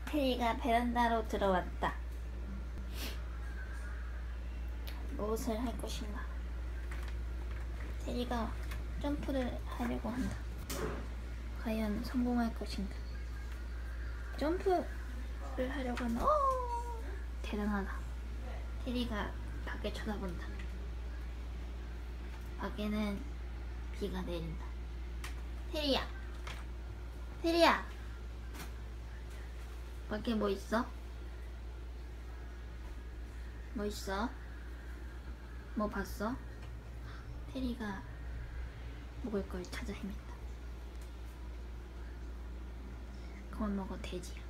테리가 베란다로 들어왔다. 무엇을 할 것인가? 테리가 점프를 하려고 한다. 과연 성공할 것인가? 점프를 하려고 한다. 오! 대단하다. 테리가 밖에 쳐다본다. 밖에는 비가 내린다. 테리야! 테리야! 밖에 뭐 있어? 뭐 있어? 뭐 봤어? 테리가 먹을 걸 찾아 헤맸다. 그만 먹어, 돼지야.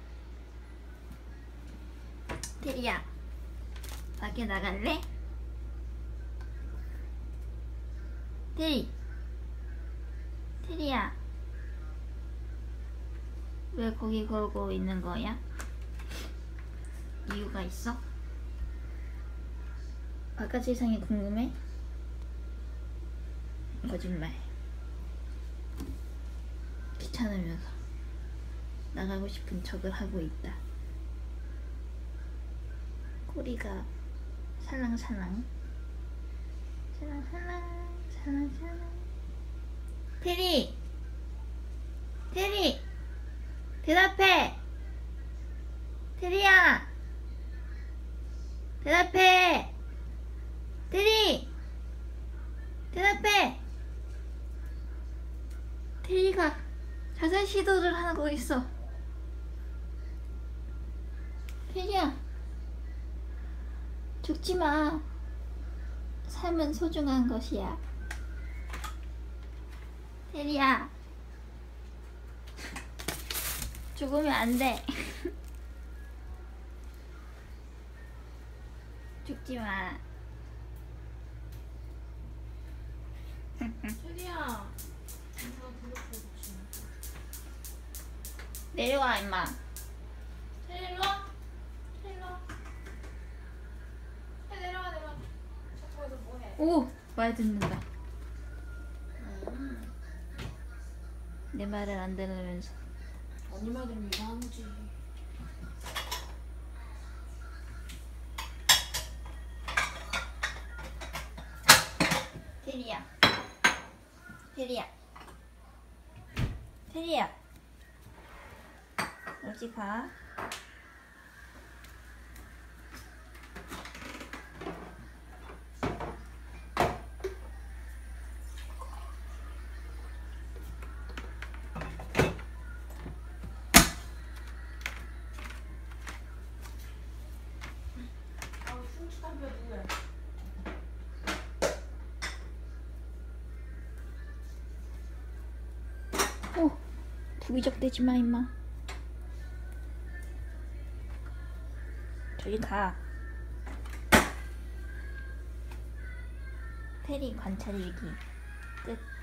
테리야, 밖에 나갈래? 테리야, 왜 거기 걸고 있는 거야? 이유가 있어? 바깥 세상이 궁금해? 거짓말. 귀찮으면서 나가고 싶은 척을 하고 있다. 꼬리가 살랑살랑 살랑살랑. 테리! 대답해! 테리야! 대답해! 테리! 대답해! 테리가 자살 시도를 하고 있어. 테리야, 죽지 마. 삶은 소중한 것이야. 테리야, 죽으면 안 돼. 죽지 마. 테리야. 내려와, 임마. 테리 일로 와. 테리 일로 와. 테리 내려와. 자꾸 거기서 뭐해? 오! 말 듣는다. 내 말을 안 들으면서. 언니 말 들으면 이상하지. 테리야, 어디 가? 아우 흉측한 뼈 누구야? 오! 부기적대지 마, 임마. 저기 가. 테리 관찰 일기 끝.